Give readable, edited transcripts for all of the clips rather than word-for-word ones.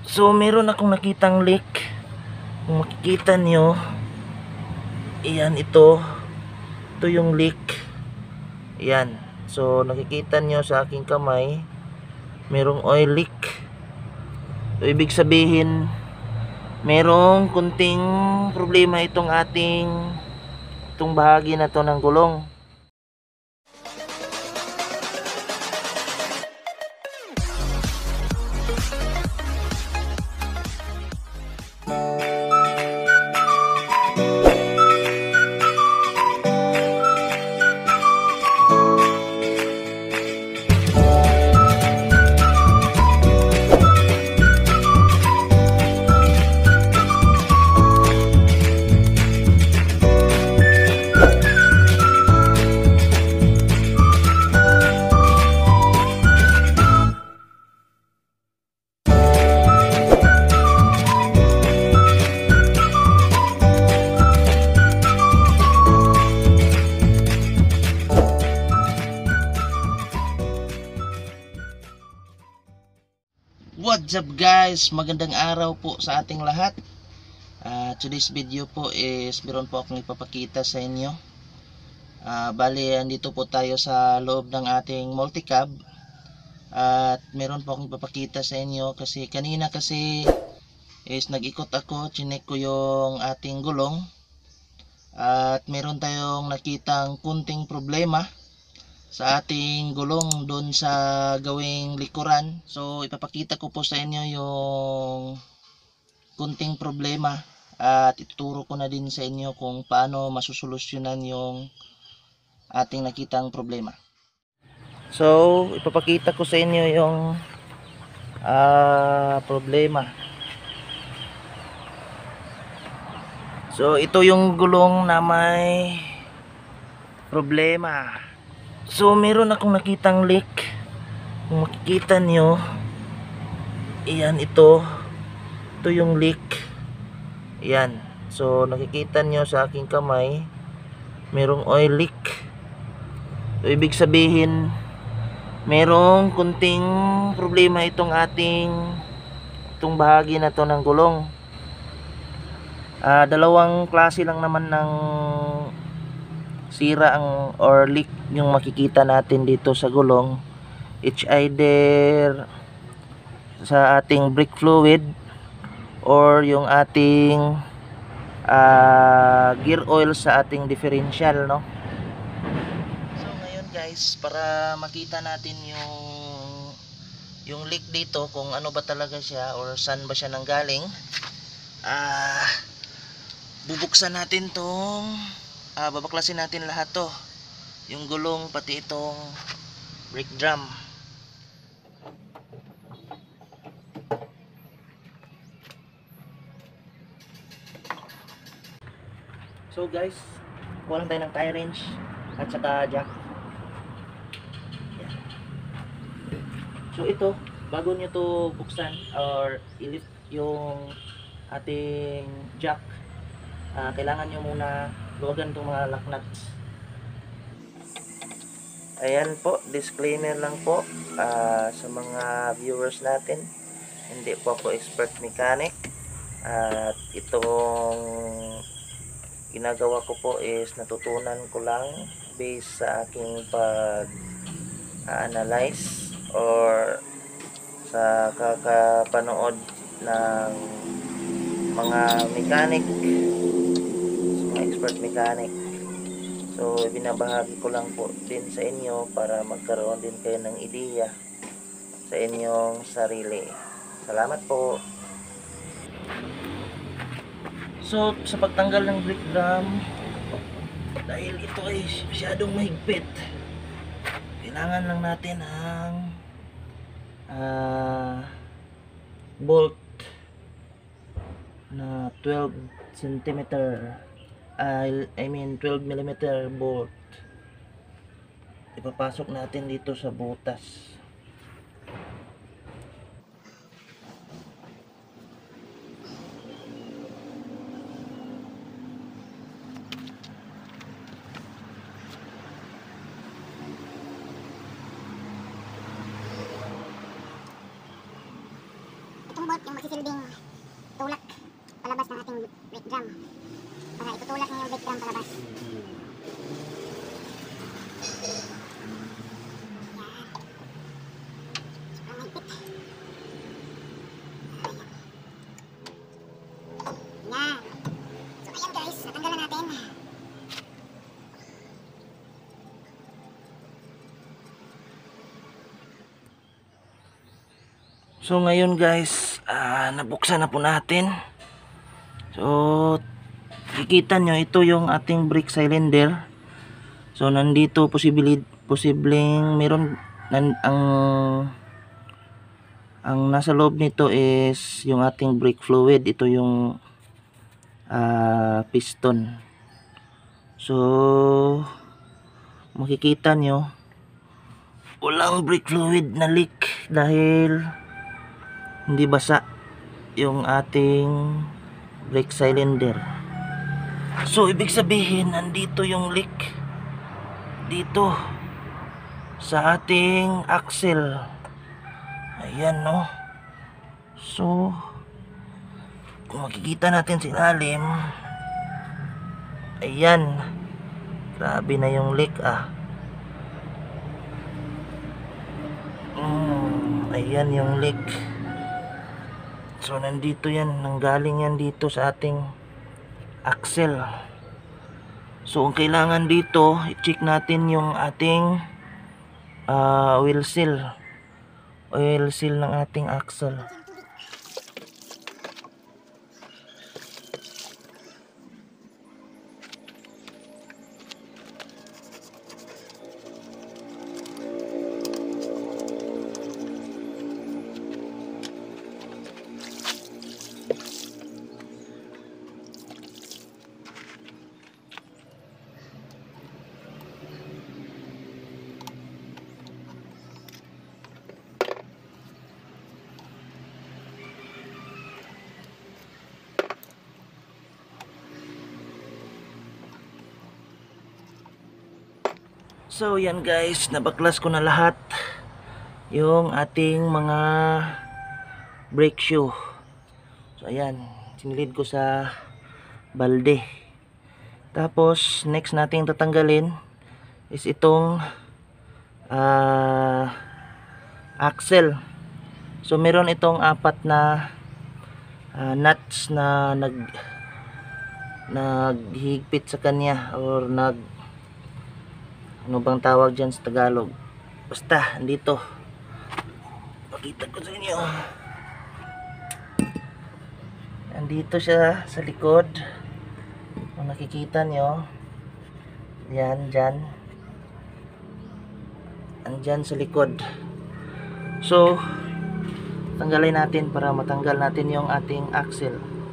So meron akong nakitang leak. Kung makikita nyo, iyan, ito yung leak. Iyan, so nakikita nyo sa aking kamay, merong oil leak. So ibig sabihin, merong kunting problema itong bahagi na to ng gulong. What's up guys? Magandang araw po sa ating lahat. Today's video po is meron po akong ipapakita sa inyo. Bali, andito po tayo sa loob ng ating multicab. At meron po akong ipapakita sa inyo kasi kanina is nag-ikot ako, chinek ko yung ating gulong. At meron tayong nakitang kunting problema sa ating gulong doon sa gawing likuran. So ipapakita ko po sa inyo yung kunting problema at ituturo ko na din sa inyo kung paano masusolusyonan yung ating nakitang problema. So ipapakita ko sa inyo yung problema. So ito yung gulong na may problema. So meron akong nakitang leak. Kung makikita nyo, iyan, ito yung leak. Iyan, so nakikita nyo sa aking kamay, merong oil leak. So ibig sabihin, merong kunting problema itong bahagi na to ng gulong. Dalawang klase lang naman ng sira or leak yung makikita natin dito sa gulong. It's either sa ating brake fluid or yung ating gear oil sa ating differential, no? So ngayon guys, para makita natin yung leak dito, kung ano ba talaga siya or saan ba siya nanggaling, bubuksan natin babaklasin natin lahat to, yung gulong pati itong brake drum. So guys, kuha lang tayo ng tie wrench at saka jack. Yan. So ito, bago nyo to buksan or i-lift yung ating jack, kailangan nyo muna luwagan itong mga lock nuts. Ayan po, disclaimer lang po sa mga viewers natin, hindi po ako expert mechanic. At itong ginagawa ko po is natutunan ko lang based sa aking pag-analyze or sa kakapanood ng mga mechanic, mga expert mechanic. So binabahagi ko lang po din sa inyo para magkaroon din kayo ng ideya sa inyong sarili. Salamat po. So sa pagtanggal ng brake drum, dahil ito ay masyadong mahigpit, kailangan lang natin ang bolt na 12 cm, I mean 12 mm bolt. Ipapasok natin dito sa butas. itong bolt yung magsisilbing tulak palabas ng ating brake drum. Para itutulak niya yung brake drum palabas. Yan. So ayan guys, natanggalan natin. So ngayon guys, nabuksan na po natin. So kikita nyo, ito yung ating brake cylinder. So nandito posibleng meron ang nasa loob nito is yung ating brake fluid. Ito yung piston. So makikita nyo walang brake fluid na leak dahil hindi basa yung ating brake cylinder. So ibig sabihin nandito yung leak dito sa ating axle. Ayan, no. So kung makikita natin sa ilalim, ayan, grabe na yung leak. Ayan yung leak. So nandito yan, nanggaling yan dito sa ating axle. So ang kailangan dito, i-check natin yung ating oil seal ng ating axle. So yan guys, nabaklas ko na lahat yung ating mga brake shoe. So ayan, sinilid ko sa balde. Tapos next nating tatanggalin is itong axle. So meron itong apat na nuts na naghigpit sa kanya, or ano bang tawag dyan sa Tagalog, basta andito, pakita ko sa inyo, andito siya sa likod. Kung nakikita nyo, yan, dyan, andyan sa likod. So tanggalin natin para matanggal natin yung ating axle.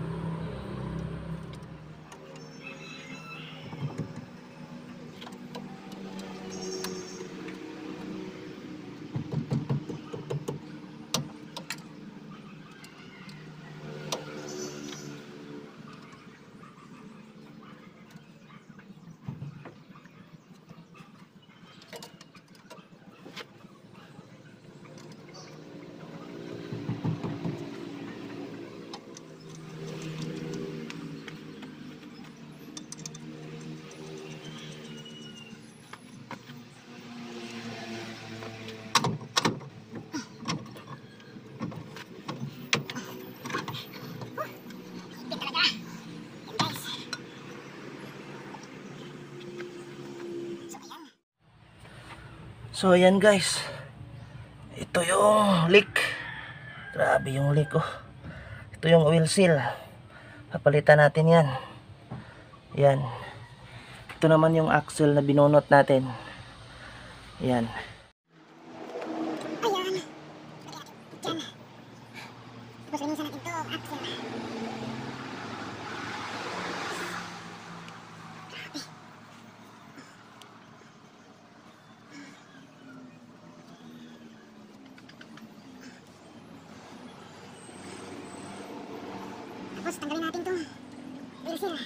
So ayan guys, ito yung leak. Grabe yung leak, oh. Ito yung oil seal, papalitan natin yan. Yan, ito naman yung axle na binunot natin. Yan. Ayan. Dyan. Tapos linisan natin to, axle. Tapos tanggalin natin tong oil seal.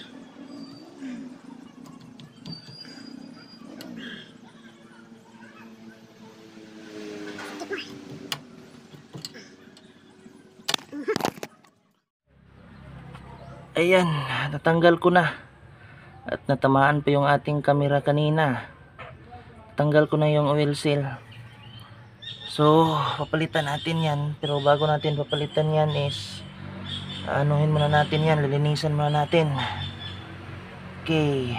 Tip mo. Ayan, natanggal ko na. At natamaan pa yung ating camera kanina. Tanggal ko na yung oil seal. So, papalitan natin yan. Pero bago natin papalitan yan is anuhin muna natin yan. Lilinisan muna natin. Okay.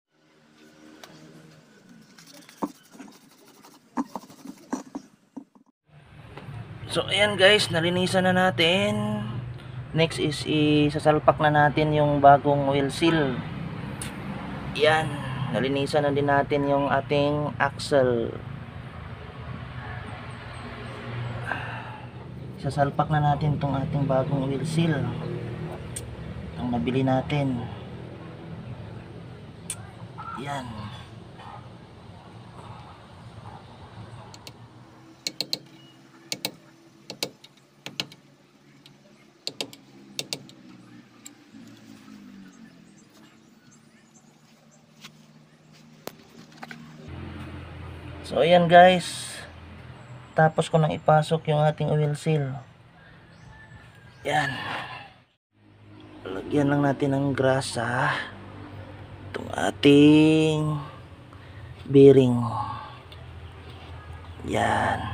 So, ayan guys. Nalinisan na natin. Next is isasalpak na natin yung bagong oil seal. Yan, nalinisan na din natin yung ating axle. Isasalpak na natin tong ating bagong oil seal. Itong nabili natin. Yan. So ayan guys, tapos ko nang ipasok yung ating oil seal. Yan, lagyan lang natin ng grasa itong ating bearing. Yan.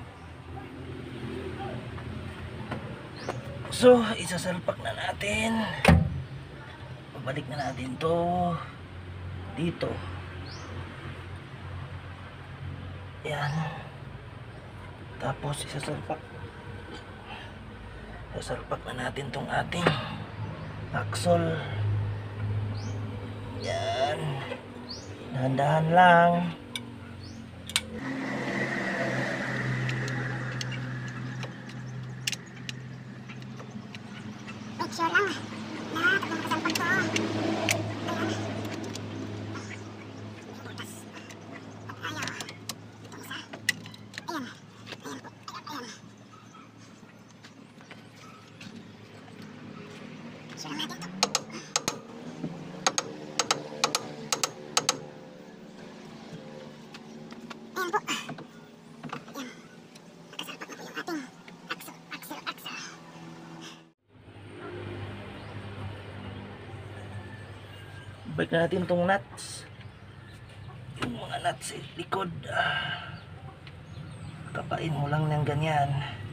So isasalpak na natin. Babalik na natin to dito. Yan. Tapos isasalpak na natin tong ating axle. Yan. Dahan-dahan lang. Make sure lang na kapag nakasalpak ko. Ayan. Butas. At ayaw. Itong isa. Ayan. Ayan po. Ayan. Sure natin to. Ayan po. Ayan. Nakasalpak na po yung ating axle. Balik na natin tong nuts. Yung mga nuts sa likod. Kapain mo lang ng ganyan.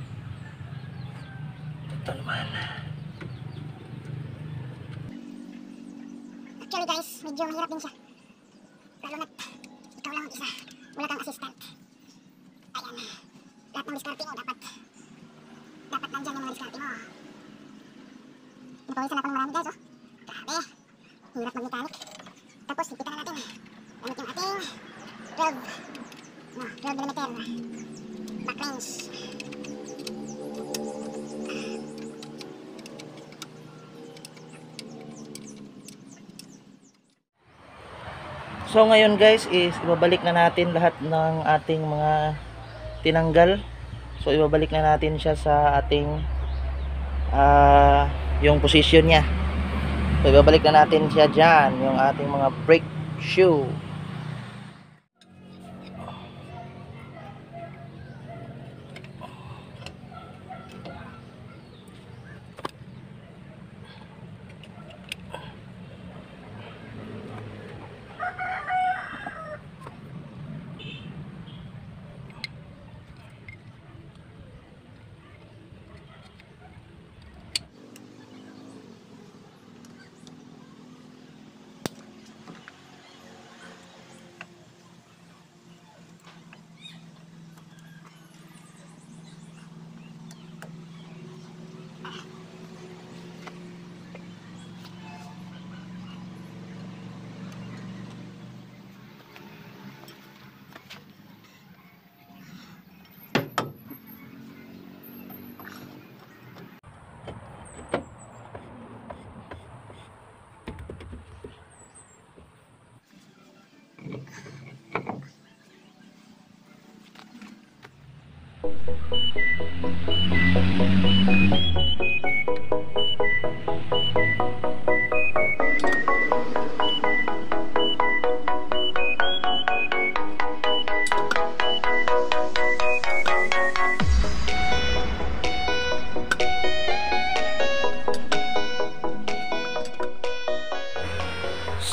Ito naman. Actually guys, medyo mahirap din siya. Lalo na't ikaw lang mag-isa. Wala kang assistant. Ayan. Lahat ng diskarte mo dapat nandyan yung mga diskarte mo. Napawisan ako ng marami guys, oh. Grabe. Hirap mag-mechanic. Tapos, lipitan na natin. Gamit yung ating 12mm back wrench. So ngayon guys is ibabalik na natin lahat ng ating mga tinanggal. So ibabalik na natin siya sa ating yung position niya. So ibabalik na natin siya dyan, yung ating mga brake shoe.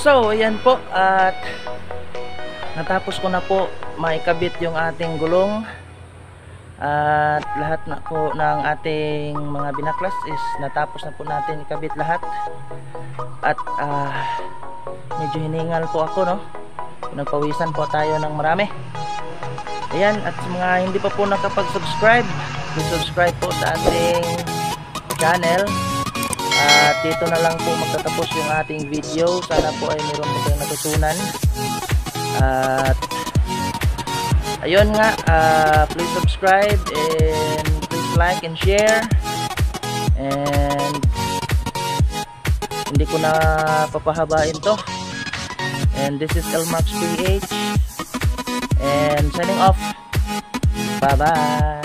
So, ayan po, at natapos ko na po maikabit yung ating gulong. At lahat na po ng ating mga binaklas is natapos na po natin ikabit lahat. At medyo hiningal po ako, no? Nagpawisan po tayo ng marami. Ayan, at sa mga hindi pa po nakapag-subscribe, please subscribe po sa ating channel. At dito na lang po magtatapos yung ating video. Sana po ay meron po kayong natutunan. At ayun nga, please subscribe and please like and share. And hindi ko na papahabain to. And this is Elmax PH. And signing off. Bye bye.